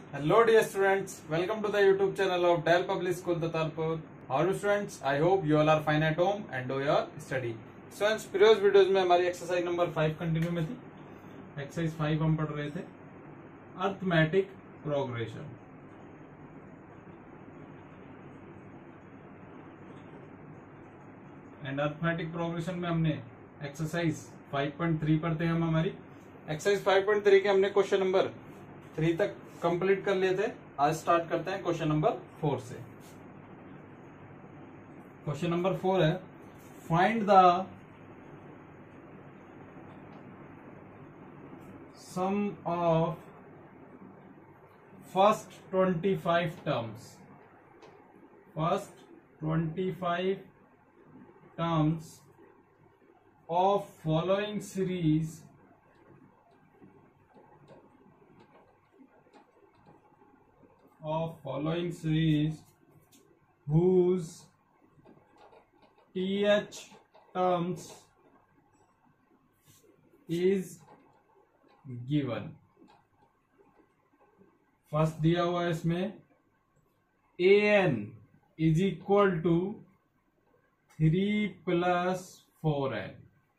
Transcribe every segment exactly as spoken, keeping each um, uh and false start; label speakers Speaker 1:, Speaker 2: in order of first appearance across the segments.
Speaker 1: Hello dear students, welcome to the YouTube channel of Dell Public School Tatarpur. How are you students? I hope you all are fine at home and do your study. Students, previous videos में हमारी exercise number five continue में थी. Exercise five हम पढ़ रहे थे arithmetic progression. And arithmetic progression में हमने एक्सरसाइज फाइव पॉइंट थ्री पर थे हम हमारी एक्सरसाइज फाइव पॉइंट थ्री के हमने क्वेश्चन नंबर थ्री तक कंप्लीट कर लिए थे. आज स्टार्ट करते हैं क्वेश्चन नंबर फोर से. क्वेश्चन नंबर फोर है find the sum of first twenty five terms first twenty five terms of following series of following series whose th terms is given. First दिया हुआ है इसमें A N is equal to three plus four है.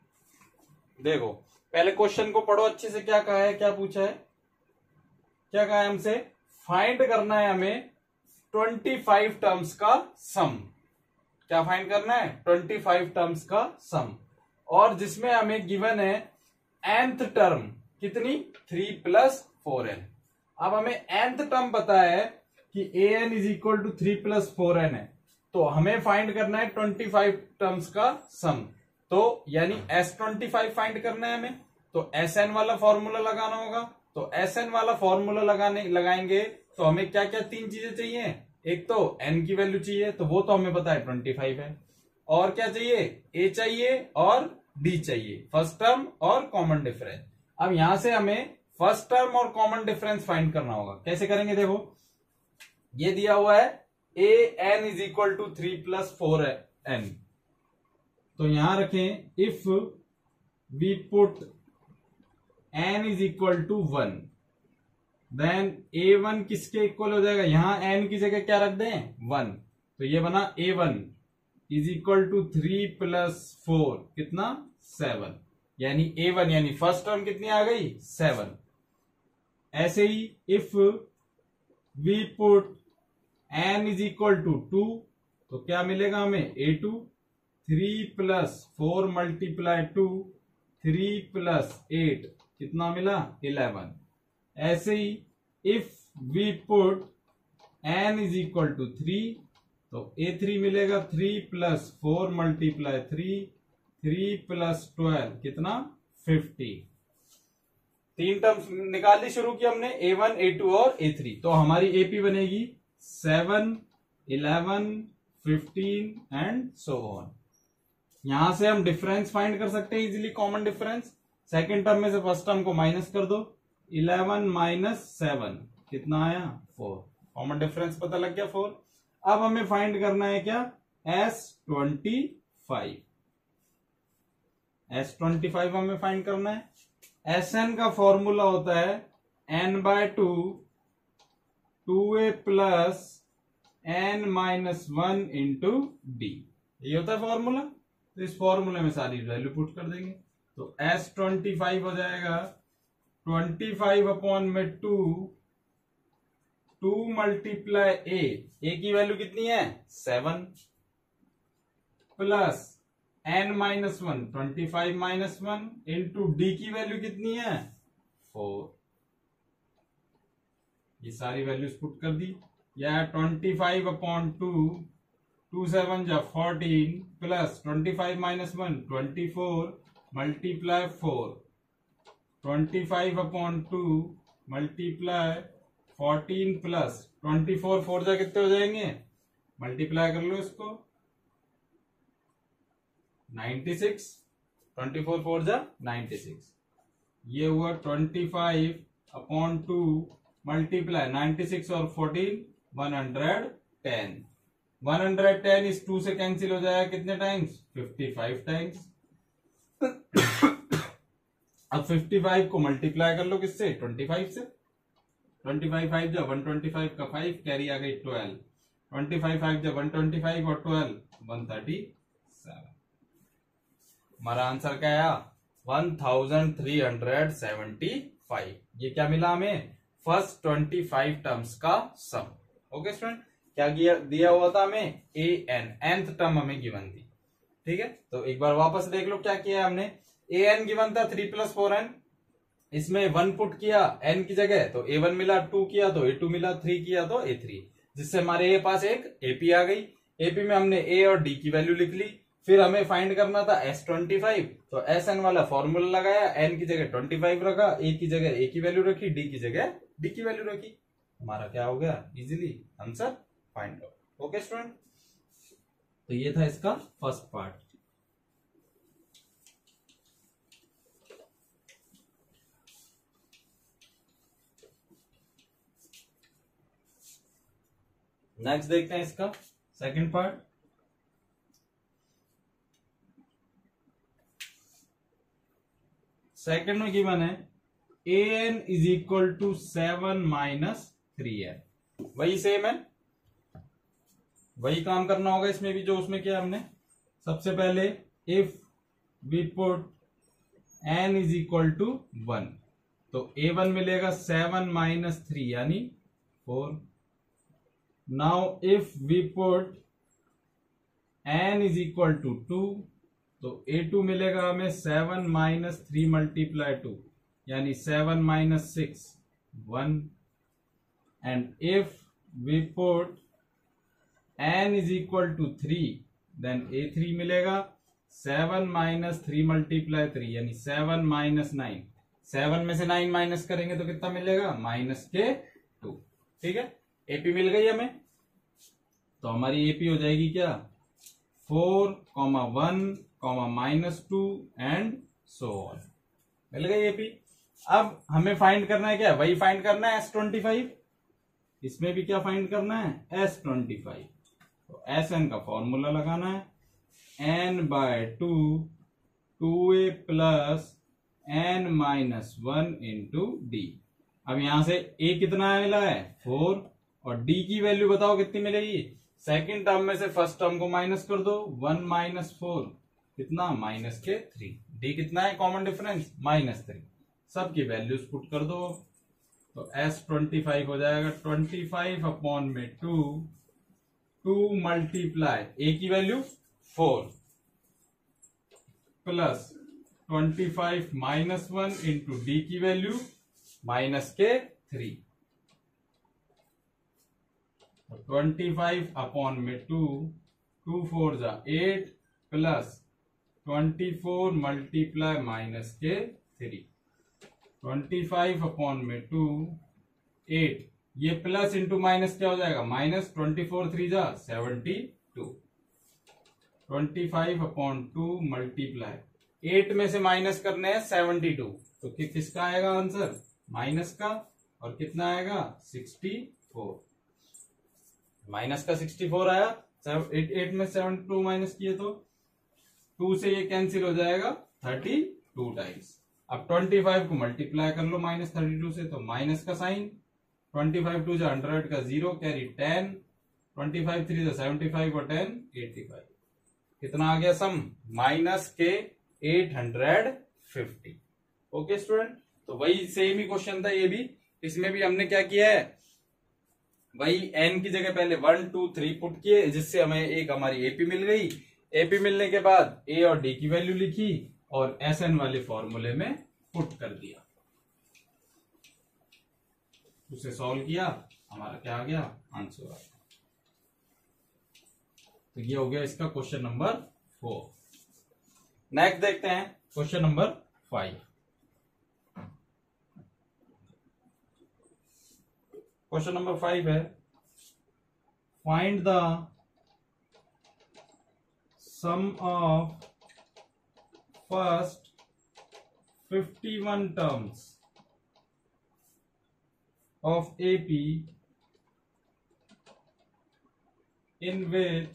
Speaker 1: देखो पहले question को पढ़ो अच्छे से. क्या कहा है, क्या पूछा है, क्या कहा है हमसे? फाइंड करना है हमें ट्वेंटी फाइव टर्म्स का सम. क्या फाइंड करना है? ट्वेंटी फाइव टर्म्स का सम. और जिसमें हमें गिवन है nth टर्म कितनी? Three plus four N. अब हमें nth टर्म पता है कि A N is equal to three plus four N है, तो हमें फाइंड करना है ट्वेंटी फाइव टर्म्स का सम. तो यानी एस ट्वेंटी फाइव फाइंड करना है हमें, तो एस एन वाला फॉर्मूला लगाना होगा. तो एस एन वाला फॉर्मूला लगाने लगाएंगे तो हमें क्या क्या तीन चीजें चाहिए. एक तो एन की वैल्यू चाहिए, तो वो तो हमें पता है ट्वेंटी फाइव है. और क्या चाहिए? ए चाहिए और डी चाहिए, फर्स्ट टर्म और कॉमन डिफरेंस. अब यहां से हमें फर्स्ट टर्म और कॉमन डिफरेंस फाइंड करना होगा. कैसे करेंगे? देखो ये दिया हुआ है A N is equal to three plus four N. तो यहां रखें if we put N is equal to one, then A one किसके इक्वल हो जाएगा? यहां एन की जगह क्या रख दें? वन. तो ये बना A one is equal to three plus four, कितना? सेवन. यानी ए वन यानी फर्स्ट टर्म कितनी आ गई? सेवन. ऐसे ही if we put n is equal to two, तो क्या मिलेगा हमें? A two. Three plus four multiply two, three plus eight कितना मिला? इलेवन. ऐसे ही if we put n is equal to three, तो ए थ्री मिलेगा three plus four multiply three, three plus twelve कितना? फिफ्टी. तीन टर्म्स निकालनी शुरू की हमने, ए वन ए टू और ए थ्री. तो हमारी एपी बनेगी seven, eleven, fifteen and so on. यहां से हम डिफरेंस फाइंड कर सकते हैं easily, common difference. Second term में से फर्स्ट टर्म को माइनस कर दो. इलेवन माइनस सेवन कितना आया? फोर. कॉमन डिफरेंस पता लग गया, फोर. अब हमें फाइंड करना है क्या? S twenty five. S twenty five हमें फाइंड करना है. एस एन का फॉर्मूला होता है N by two two A plus N minus one into D. ये होता है फॉर्मूला. तो इस फॉर्मूले में सारी वैल्यू पुट कर देंगे. तो एस ट्वेंटी फाइव हो जाएगा ट्वेंटी फाइव अपॉन में two, two multiply A, A की वैल्यू कितनी है? Seven, plus N minus one, twenty five minus one into D की वैल्यू कितनी है? फोर. ये सारी वैल्यूज पुट कर दी. या twenty five upon two, two seven जा fourteen, plus twenty five minus one, twenty four multiply four, twenty five upon two multiply fourteen plus twenty four, four जा कितने हो जाएंगे? मल्टीप्लाई कर लो इसको, ninety six. Twenty four four जा ninety six. ये हुआ twenty five upon two multiply ninety six और fourteen, one hundred ten. One hundred ten इस टू से कैंसिल हो जाएगा कितने टाइम्स? Fifty five times. अब पचपन को मल्टीप्लाई कर लो किससे, पच्चीस से, ट्वेंटी फाइव फाइव जा वन ट्वेंटी फाइव का फाइव, कैरी आ गई ट्वेल्व, ट्वेंटी फाइव फाइव जा वन ट्वेंटी फाइव और ट्वेल्व वन थर्टी सेवन। हमारा आंसर क्या आया? One thousand three hundred seventy five. ये क्या मिला हमें? फर्स्ट ट्वेंटी फाइव टर्म्स का सम। ओके स्टूडेंट, क्या दिया हुआ था हमें? ए एन, एंथ टर्म हमें गिवन थी। ठीक है, तो एक बार वापस देख लो क्या किया हमने। ए एन गिवन था थ्री प्लस फोर एन, इसमें वन पुट किया एन की जगह तो ए वन मिला, टू किया तो ए टू मिला, थ्री किया तो ए थ्री, जिससे हमारे पास एक एपी आ गई। एपी में हमने ए और डी की वैल्यू लिख ली। फिर हमें फाइंड करना था एस ट्वेंटी फाइव, तो एस एन वाला फॉर्मूला लगाया, एन की जगह ट्वेंटी फाइव रखा, ए की जगह ए की वैल्यू रखी, डी की जगह डी की वैल्यू रखी। हमारा क्या हो गया? Easily answer find out. Okay student, तो ये था इसका फर्स्ट पार्ट। नेक्स्ट देखते हैं इसका सेकंड पार्ट। सेकंड में गिवन है A N is equal to seven minus three N. वही सेम है, वही काम करना होगा इसमें भी जो उसमें किया हमने। सबसे पहले if we put N is equal to one, तो ए वन मिलेगा सेवन माइनस थ्री यानी four. Now if we put n is equal to two, तो ए टू मिलेगा हमें seven minus three multiply two यानी seven minus six one. And if we put n is equal to three, then a three मिलेगा seven minus three multiply three यानी seven minus nine. Seven में से nine minus करेंगे तो कितना मिलेगा? Minus के टू। ठीक है, एपी मिल गई हमें, तो हमारी एपी हो जाएगी क्या? Four comma one comma minus two and so on. मिल गई एपी। अब हमें फाइंड करना है क्या? वही फाइंड करना है एस ट्वेंटी फाइव। इसमें भी क्या फाइंड करना है? S twenty five. तो एस एन का फॉर्मूला लगाना है, N by two, two A plus N minus one into d. अब यहां से ए कितना मिला है? फोर, और डी की वैल्यू बताओ कितनी मिलेगी? सेकंड टर्म में से फर्स्ट टर्म को माइनस कर दो, वन माइनस फोर कितना? माइनस के थ्री। डी कितना है? Common difference minus three. सबकी वैल्यूज पुट कर दो, तो एस ट्वेंटी फाइव हो जाएगा ट्वेंटी फाइव अपॉन में टू, टू मल्टीप्लाई ए की value four plus twenty five minus one into D की वैल्यू माइनस के थ्री। ट्वेंटी फाइव अपॉन में टू, टू फोर जा eight plus twenty four multiply minus के three. Twenty five upon में two, eight, ये plus into minus क्या हो जाएगा? माइनस। ट्वेंटी फोर थ्री जा seventy two. Twenty five upon two multiply eight में से माइनस करने हैं सेवेंटी टू, तो कि किसका आएगा आंसर? माइनस का। और कितना आएगा? Sixty four. माइनस का सिक्सटी फोर आया, एट, एट में सेवेंटी टू माइनस किए तो टू से ये कैंसिल हो जाएगा थर्टी टू टाइम्स। अब ट्वेंटी फाइव को मल्टीप्लाई कर लो माइनस थर्टी टू से, तो माइनस का साइन, ट्वेंटी फाइव टू जा हंड्रेड का zero, carry ten, twenty five three जा सेवेंटी फाइव और टेन एटी फाइव। कितना आ गया सम? माइनस के eight hundred fifty. Okay student, तो वही सेम ही क्वेश्चन था ये भी। इसमें भी हमने क्या किया है? वही एन की जगह पहले वन टू थ्री पुट किए, जिससे हमें एक हमारी एपी मिल गई। एपी मिलने के बाद ए और डी की वैल्यू लिखी और एस एन वाले फॉर्मूले में पुट कर दिया, उसे सॉल्व किया, हमारा क्या आ गया? आंसर आ गया। तो ये हो गया इसका क्वेश्चन नंबर फोर। नेक्स्ट देखते हैं question number five. Question number five है, find the sum of first fifty one terms of AP in which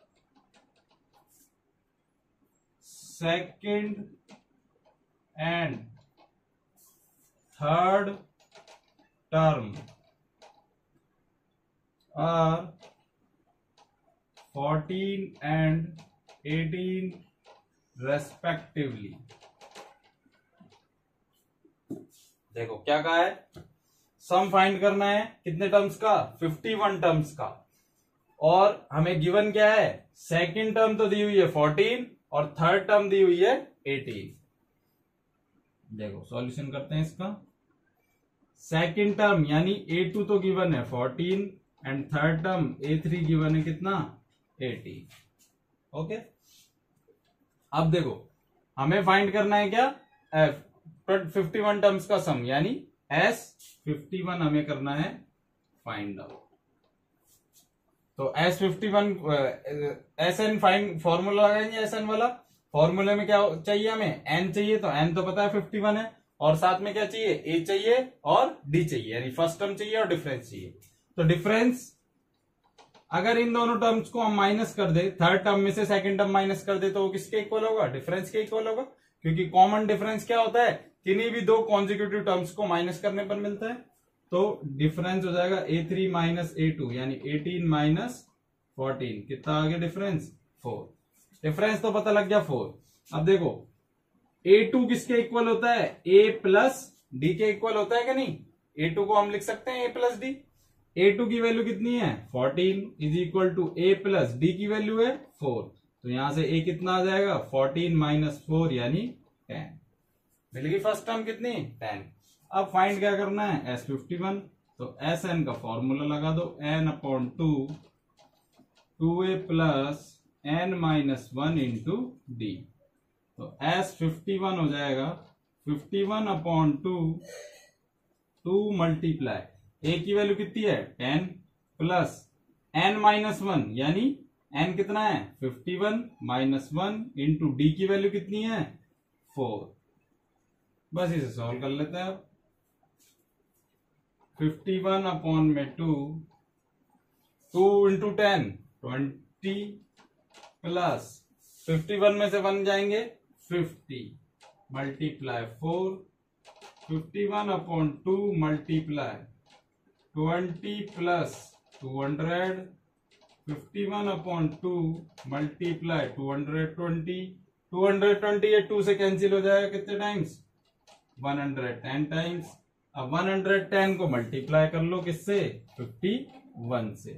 Speaker 1: second and third term are fourteen and eighteen respectively। देखो क्या कहा है, sum find करना है कितने टर्म्स का, इक्यावन टर्म्स का, और हमें गिवन क्या है, सेकंड टर्म तो दी हुई है फोर्टीन और थर्ड टर्म दी हुई है एटीन। देखो सॉल्यूशन करते हैं इसका। सेकंड टर्म यानी ए टू तो गिवन है fourteen and third term a three given है कितना, एटीन। ओके, अब देखो हमें फाइंड करना है क्या, एफ फिफ्टी वन टर्म्स का सम यानी एस फिफ्टी वन हमें करना है फाइंड आउट। तो S fifty one S n find formula लगाएंगे, एस एन वाला फॉर्मूले में क्या चाहिए, हमें एन चाहिए, तो एन तो पता है फिफ्टी वन है, और साथ में क्या चाहिए, ए चाहिए और डी चाहिए, यानी फर्स्ट टर्म चाहिए और डिफरेंस चाहिए। तो डिफरेंस अगर इन दोनों टर्म्स को हम माइनस कर दे, थर्ड टर्म में से सेकंड टर्म माइनस कर दे, तो वो किसके इक्वल होगा, डिफरेंस के इक्वल होगा, क्योंकि कॉमन डिफरेंस क्या होता है, किन्हीं भी दो कॉन्जिक्यूटिव टर्म्स को माइनस करने पर मिलता है। तो डिफरेंस हो जाएगा a three minus a two यानी एटीन माइनस फोर्टीन, कितना आ गया डिफरेंस, फोर। डिफरेंस तो पता लग गया फोर। अब देखो ए टू किसके इक्वल होता है, ए प्लस डी के इक्वल होता है कि नहीं, ए टू को हम लिख सकते हैं a plus d. A two की वैल्यू कितनी है, fourteen is equal to A plus d की वैल्यू है फोर, तो यहां से ए कितना आ जाएगा, फोर्टीन माइनस फोर यानी टेन। मिल गई फर्स्ट टर्म कितनी, टेन। अब फाइंड क्या करना है, एस फिफ्टी वन, तो एस एन का फॉर्मूला लगा दो, एन अपॉन टू टू ए plus N minus one into d. तो एस फिफ्टी वन हो जाएगा fifty one upon two two multiply, a की वैल्यू कितनी है ten plus N minus one यानी एन कितना है fifty one minus one into D की वैल्यू कितनी है फोर। बस इसे सॉल्व कर लेते हैं अब। फिफ्टी वन अपॉन में two, two into ten twenty plus fifty one में से वन जाएंगे fifty multiply four, fifty one upon two multiply twenty plus two hundred, fifty one upon two multiply two hundred twenty, two hundred twenty ये two से cancel हो जाएगा कितने times, one hundred ten times. अब one hundred ten को multiply कर लो किससे, फिफ्टी वन से।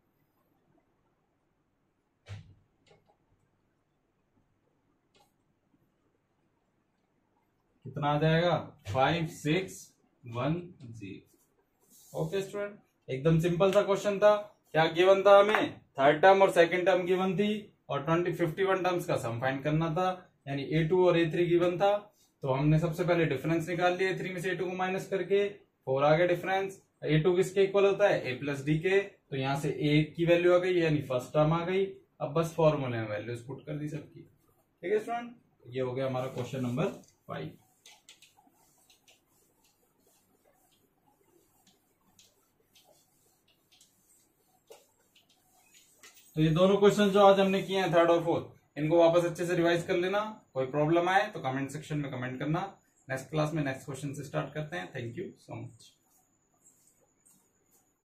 Speaker 1: कितना आ जाएगा, five six one zero. Okay student, एकदम सिंपल सा क्वेश्चन था। क्या गिवन था हमें, थर्ड टर्म और सेकंड टर्म गिवन थी और ट्वेंटी फिफ्टी वन टर्म्स का सम फाइंड करना था, यानी ए टू और ए थ्री गिवन था। तो हमने सबसे पहले डिफरेंस निकाल लिया, ए थ्री में से ए टू को माइनस करके फोर आ गया डिफरेंस। ए टू किसके इक्वल होता है, ए प्लस डी के, तो यहां से ए की वैल्यू आ गई यानी फर्स्ट टर्म आ गई। अब बस फॉर्मूले में वैल्यूज पुट कर दी सबकी। ठीक है स्टूडेंट, ये हो गया हमारा क्वेश्चन नंबर फाइव। तो ये दोनों क्वेश्चन जो आज हमने किए हैं थर्ड और फोर्थ, इनको वापस अच्छे से रिवाइज कर लेना। कोई प्रॉब्लम आए तो कमेंट सेक्शन में कमेंट करना। नेक्स्ट क्लास में नेक्स्ट क्वेश्चन से स्टार्ट करते हैं। Thank you so much.